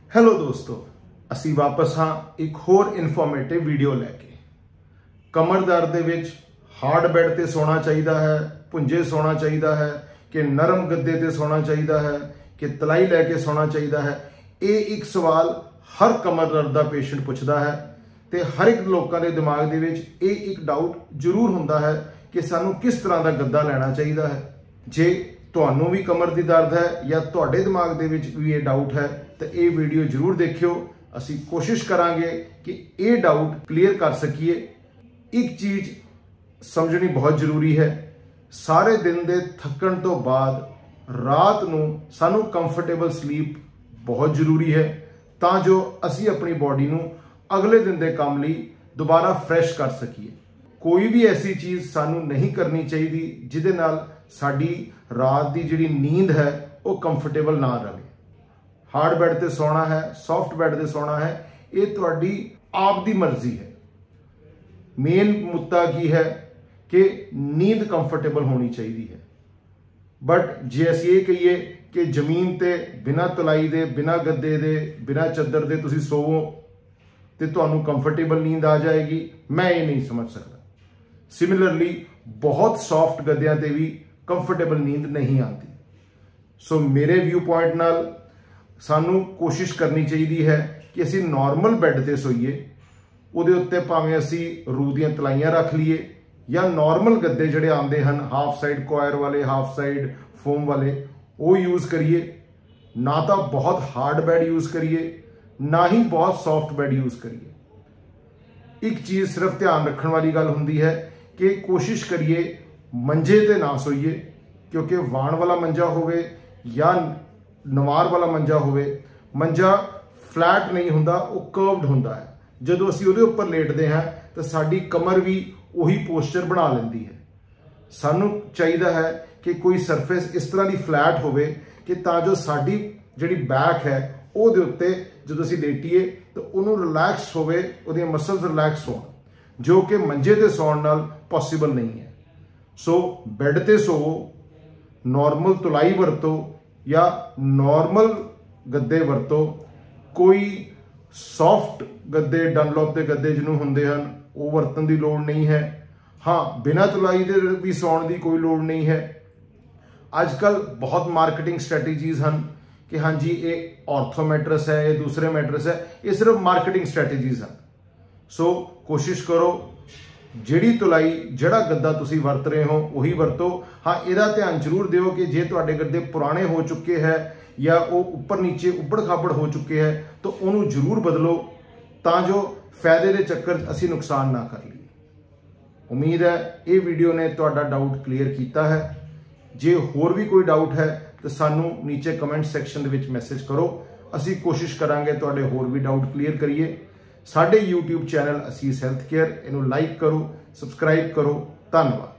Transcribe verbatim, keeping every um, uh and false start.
Hello दोस्तों, असी वापस हाँ एक होर इन्फॉर्मेटिव वीडियो लैके। कमर दर्द दे विच हार्ड बैड ते सोना चाहिए है, भुंजे सोना चाहिए है कि नरम गद्दे ते सोना चाहिए है कि तलाई लैके सोना चाहिए है। ये एक सवाल हर कमर दर्द का पेशेंट पूछता है ते हर एक लोगों के दिमाग दे विच ये एक डाउट जरूर होंदा है कि सानू किस तरह का गद्दा लेना चाहिए है। जे तुहानू भी कमर की दर्द है या तुहाडे दिमाग दे विच भी ये डाउट है तो ये वीडियो जरूर देखियो। असी कोशिश करांगे कि ये डाउट क्लीयर कर सकीए। एक चीज समझनी बहुत जरूरी है, सारे दिन दे थकन तो बाद रात नू सानू कंफर्टेबल स्लीप बहुत जरूरी है तां जो असी अपनी बॉडी नू अगले दिन दे काम लई दोबारा फ्रैश कर सकीए। कोई भी ऐसी चीज सानू नहीं करनी चाहिए जिहदे नाल साडी रात की जिहड़ी नींद है वो कंफर्टेबल ना रहे। हार्ड बैड ते सोना है, सॉफ्ट बैड ते सोना है, ये तुहाडी आप दी मर्जी है। मेन मुद्दा की है कि नींद कंफर्टेबल होनी चाहिए है। बट जे असीं ये कहिए कि जमीन ते बिना तलाई दे, बिना गद्दे दे, बिना चद्दर दे तुसीं सोवो ते तुहानू कंफर्टेबल नींद आ जाएगी, मैं ये नहीं समझ सकता। सिमिलरली बहुत सॉफ्ट गद्दियां ते भी कंफर्टेबल नींद नहीं आती। सो मेरे व्यू पॉइंट नाल सानू कोशिश करनी चाहिए है कि असी नॉर्मल बैड ते सोईए, उहदे उत्ते भावें असी रूह दीयां तलाइयां रख लीए या नॉर्मल गद्दे जिहड़े आंदे हन हाफ साइड क्वायर वाले, हाफ साइड फोम वाले, वो यूज करिए। ना तो बहुत हार्ड बैड यूज करिए, ना ही बहुत सॉफ्ट बैड यूज करिए। एक चीज सिर्फ ध्यान रखने वाली गल हुंदी है कि कोशिश करिए मंजे ते ना सोईए, क्योंकि वाण वाला मंजा होवे या नवार वाला मंजा होवे, मंजा फ्लैट नहीं हुंदा, वो कर्व्ड हुंदा है। जदों असीं उहदे उपर लेटदे हैं तो साडी कमर भी वही पोस्चर बना लैंदी है। सानू चाहिए है कि कोई सरफेस इस तरह की फ्लैट होवे कि तां जो साडी जिहड़ी बैक है ਉਹਦੇ ਉੱਤੇ ਜਦੋਂ ਅਸੀਂ लेटीए तो ਉਹਨੂੰ रिलैक्स ਹੋਵੇ, ਉਹਦੀਆਂ मसल्स रिलैक्स ਹੋਣ, जो कि मंजे ते सौण नाल पॉसिबल नहीं है। सो बैड ते सोवो, नॉर्मल तुलाई वरतो या नॉर्मल गद्दे वरतो। कोई सॉफ्ट गद्दे, डनलॉप के गद्दे जिन्हों होंदे हन वो वरतन की लोड़ नहीं है। हाँ, बिना तुलाई दे भी सौण की कोई लोड़ नहीं है। आजकल बहुत मार्केटिंग स्ट्रैटेजीज हैं कि हाँ जी ये ऑर्थो मैट्रेस है, ये दूसरे मैट्रेस है, ये सिर्फ मार्केटिंग स्ट्रैटेजीज हैं। सो कोशिश करो जिहड़ी तुलाई जिहड़ा गद्दा तुसीं वरत रहे हो वही वरतो। हाँ, इहदा ध्यान जरूर दिओ कि जे तुहाडे गद्दे पुराने हो चुके हैं या वो उपर नीचे उबड़ खाबड़ हो चुके हैं तो उन्होंने जरूर बदलो तां जो फायदे के चक्कर असीं नुकसान ना कर लीए। उम्मीद है ये वीडियो ने तुहाडा डाउट क्लीयर किया है। जे होर भी कोई डाउट है तो सानू नीचे कमेंट सैक्शन दे विच मैसेज करो, असी कोशिश करांगे तुहाडे होर भी डाउट क्लीयर करिए। साडे YouTube channel Asees health care इनू लाइक करो, सबसक्राइब करो। धन्यवाद।